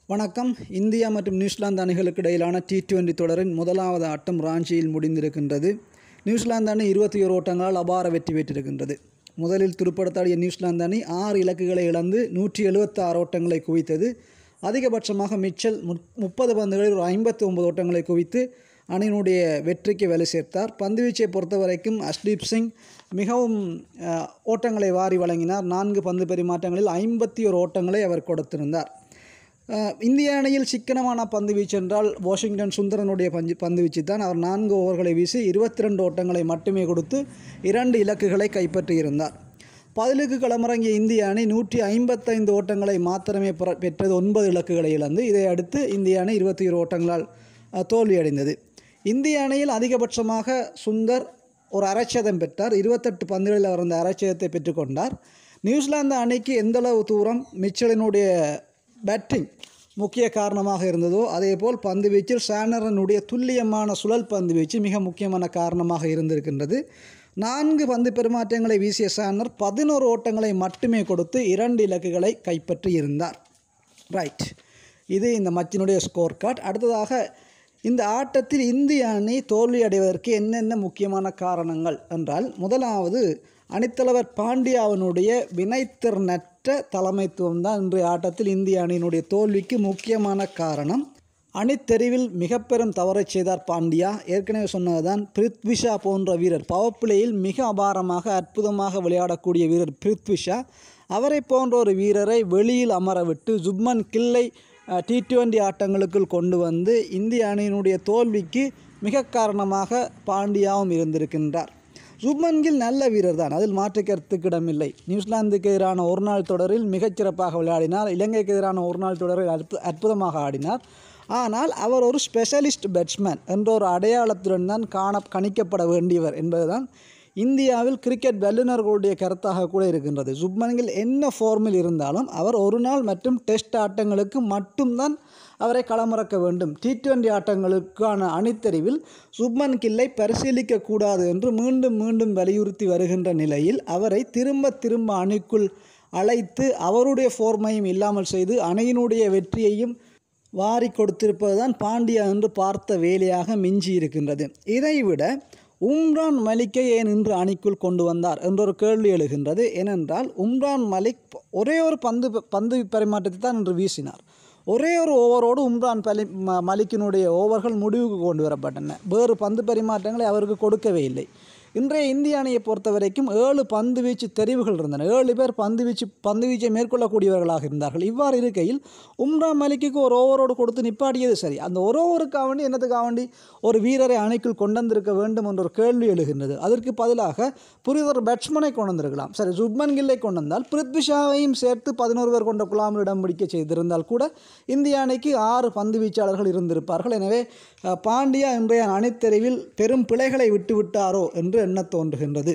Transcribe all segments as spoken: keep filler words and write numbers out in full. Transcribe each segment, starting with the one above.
வணக்கம். இந்தியா மற்றும் நியூசிலாந்து அணிகளுக்கு இடையிலான டி டுவெண்டி தொடரின் முதலாவது ஆட்டம் ராஞ்சியில் முடிந்திருக்கின்றது. நியூசிலாந்து அணி இருபத்தி ஒரு ஓட்டங்களால் அபார வெற்றி பெற்றிருக்கின்றது. முதலில் துடுப்படுத்தாடிய நியூசிலாந்து அணி ஆறு இலக்குகளை இழந்து நூற்றி எழுபத்தி ஆறு ஓட்டங்களை குவித்தது. அதிகபட்சமாக மிச்சல் முப்பது பந்துகளில் ஒரு ஐம்பத்தி ஒன்பது ஓட்டங்களை குவித்து அணியினுடைய வெற்றிக்கு வேலை சேர்த்தார். பந்துவீச்சை பொறுத்தவரைக்கும் அஷ்தீப் சிங் மிகவும் ஓட்டங்களை வாரி வழங்கினார். நான்கு பந்து பரிமாற்றங்களில் ஐம்பத்தி ஒரு ஓட்டங்களை அவர் கொடுத்திருந்தார். இந்திய அணியில் சிக்கனமான பந்து வீச்சு என்றால் வாஷிங்டன் சுந்தரனுடைய பஞ்சு பந்து வீச்சு தான். அவர் நான்கு ஓவர்களை வீசி இருபத்தி ரெண்டு ஓட்டங்களை மட்டுமே கொடுத்து இரண்டு இலக்குகளை கைப்பற்றியிருந்தார். பதிலுக்கு களமிறங்கிய இந்திய அணி நூற்றி ஐம்பத்தைந்து ஓட்டங்களை மாத்திரமே பெற்றது. ஒன்பது இலக்குகளை இழந்து இதை அடுத்து இந்திய அணி இருபத்தி ஒரு ஓட்டங்களால் தோல்வியடைந்தது. இந்திய அணியில் அதிகபட்சமாக சுந்தர் ஒரு அரைச்சதம் பெற்றார். இருபத்தெட்டு பந்துகளில் அவர் அந்த அரைச்சதத்தை பெற்றுக்கொண்டார். நியூசிலாந்து அணிக்கு எந்தளவு தூரம் மிச்சலினுடைய பேட்டிங் முக்கிய காரணமாக இருந்ததோ அதேபோல் பந்து வீச்சில் சானரனுடைய துல்லியமான சுழல் பந்து வீச்சு மிக முக்கியமான காரணமாக இருந்திருக்கின்றது. நான்கு பந்து பெருமாற்றங்களை வீசிய சானர் பதினோரு ஓட்டங்களை மட்டுமே கொடுத்து இரண்டு இலக்குகளை கைப்பற்றி இருந்தார். ரைட், இது இந்த மச்சினுடைய ஸ்கோர் கார்டு. அடுத்ததாக இந்த ஆட்டத்தில் இந்திய அணி தோல்வி அடைவதற்கு என்னென்ன முக்கியமான காரணங்கள் என்றால், முதலாவது அணித்தலைவர் பாண்டியாவினுடைய வினைத்திறனற்ற தலைமைத்துவம் தான் இன்றைய ஆட்டத்தில் இந்திய அணியினுடைய தோல்விக்கு முக்கியமான காரணம். அணித்தெரிவில் மிக பெரும் தவறை செய்தார் பாண்டியா. ஏற்கனவே சொன்னதுதான், பிருத்விஷா போன்ற வீரர் பவர் பிளேயில் மிக அபாரமாக அற்புதமாக விளையாடக்கூடிய வீரர் பிருத்விஷா, அவரை போன்ற ஒரு வீரரை வெளியில் அமரவிட்டு சுப்மன் கில்லை டி டுவெண்டி ஆட்டங்களுக்குள் கொண்டு வந்து இந்திய அணியினுடைய தோல்விக்கு மிக காரணமாக பாண்டியாவும் இருந்திருக்கின்றார். சுப்மன் கில் நல்ல வீரர் தான், அதில் மாற்று கருத்துக்கு இடமில்லை. நியூசிலாந்துக்கு எதிரான ஒரு நாள் தொடரில் மிகச்சிறப்பாக விளையாடினார். இலங்கைக்கு எதிரான ஒரு நாள் தொடரில் அற்பு அற்புதமாக ஆடினார். ஆனால் அவர் ஒரு ஸ்பெஷலிஸ்ட் பேட்ஸ்மேன் என்ற ஒரு அடையாளத்துடன் தான் காண கணிக்கப்பட வேண்டியவர் என்பதுதான் இந்தியாவில் கிரிக்கெட் வல்லுநர்களுடைய கருத்தாக கூட இருக்கின்றது. சுப்மன் கில் என்ன ஃபார்மில் இருந்தாலும் அவர் ஒரு நாள் மற்றும் டெஸ்ட் ஆட்டங்களுக்கு மட்டும்தான் அவரை களமிறக்க வேண்டும். டி டுவெண்டி ஆட்டங்களுக்கான அணித்தெரிவில் சுப்மன் கில்லை பரிசீலிக்கக்கூடாது என்று மீண்டும் மீண்டும் வலியுறுத்தி வருகின்ற நிலையில் அவரை திரும்ப திரும்ப அணிக்குள் அழைத்து அவருடைய ஃபார்மையும் இல்லாமல் செய்து அணியினுடைய வெற்றியையும் வாரி கொடுத்திருப்பது தான் பாண்டியா என்று பார்த்த வேலையாக மிஞ்சி இருக்கின்றது. இதைவிட உம்ரான் மலிக்கை ஏன் இன்று அணிக்குள் கொண்டு வந்தார் என்றொரு கேள்வி எழுகின்றது. ஏனென்றால் உம்ரான் மலிக் ஒரே ஒரு பந்து பந்து பரிமாற்றத்தை தான் இன்று வீசினார். ஒரே ஒரு ஓவரோடு உம்ரான் பலி மலிக்கினுடைய ஓவர்கள் முடிவுக்கு கொண்டு வரப்பட்டன. வேறு பந்து பரிமாற்றங்களை அவருக்கு கொடுக்கவே இல்லை. இன்றைய இந்திய அணியை பொறுத்த வரைக்கும் ஏழு பந்து வீச்சு தெரிவுகள் இருந்தன. ஏழு பேர் பந்து வீச்சு பந்து வீச்சை மேற்கொள்ளக்கூடியவர்களாக இருந்தார்கள். இவ்வாறு இருக்கையில் உம்ரான் மலிக்கு ஒரு ஓவரோடு கொடுத்து நிப்பாட்டியது சரி. அந்த ஒரு ஓவருக்காக வேண்டி என்னத்துக்காக வேண்டி ஒரு வீரரை அணிக்குள் கொண்டு வந்திருக்க வேண்டும் என்ற ஒரு கேள்வி எழுகின்றது. அதற்கு பதிலாக புரிதொரு பேட்ஸ்மனை கொண்டு வந்திருக்கலாம். சரி, சுப்மன் கில்லை கொண்டு வந்தால் பிருத்விஷாவையும் சேர்த்து பதினோரு பேர் கொண்ட குழாமில் இடம் பிடிக்க செய்திருந்தால் கூட இந்திய அணிக்கு ஆறு பந்து வீச்சாளர்கள் இருந்திருப்பார்கள். எனவே பாண்டியா இன்றைய அணித்தெரிவில் பெரும் பிழைகளை விட்டுவிட்டாரோ என்று எண்ண தோன்றுகின்றது.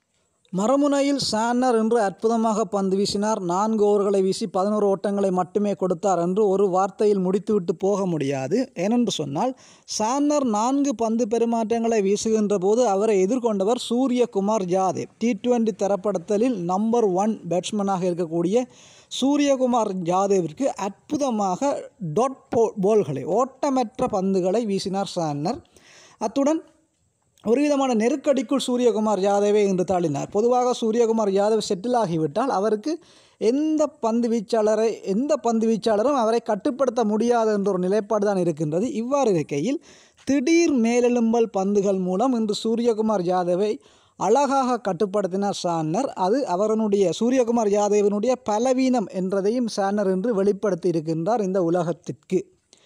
மறுமுனையில் சானர் என்று அற்புதமாக பந்து வீசினார். நான்கு ஓவர்களை வீசி பதினோரு ஓட்டங்களை மட்டுமே கொடுத்தார் என்று ஒரு வார்த்தையில் முடித்துவிட்டு போக முடியாது. ஏனென்று சொன்னால், சானர் நான்கு பந்து பெருமாற்றங்களை வீசுகின்ற போது அவரை எதிர்கொண்டவர் சூரியகுமார் யாதவ். டி டுவெண்டி தரப்படுத்தலில் நம்பர் ஒன் பேட்ஸ்மேனாக இருக்கக்கூடிய சூரியகுமார் யாதவிற்கு அற்புதமாக டாட் போல்களை ஓட்டமற்ற பந்துகளை வீசினார் சானர். அத்துடன் ஒரு விதமான நெருக்கடிக்குள் சூரியகுமார் யாதவை என்று தாளினார். பொதுவாக சூரியகுமார் யாதவ் செட்டில் ஆகிவிட்டால் அவருக்கு எந்த பந்து வீச்சாளரை எந்த பந்து வீச்சாளரும் அவரை கட்டுப்படுத்த முடியாது என்ற ஒரு நிலைப்பாடு தான் இருக்கின்றது. இவ்வாறு இருக்கையில் திடீர் மேலெழும்பல் பந்துகள் மூலம் இன்று சூரியகுமார் யாதவை அழகாக கட்டுப்படுத்தினார் சானர். அது அவருடைய சூரியகுமார் யாதவனுடைய பலவீனம் என்றதையும் சானர் என்று வெளிப்படுத்தி இருக்கின்றார் இந்த உலகத்திற்கு.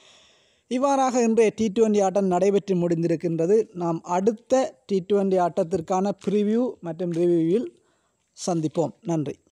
இவ்வாறாக இன்றைய டி டுவெண்டி ஆட்டம் நடைபெற்று முடிந்திருக்கின்றது. நாம் அடுத்த டி டுவெண்டி ஆட்டத்திற்கான ப்ரிவ்யூ மற்றும் ரிவ்யூவில் சந்திப்போம். நன்றி.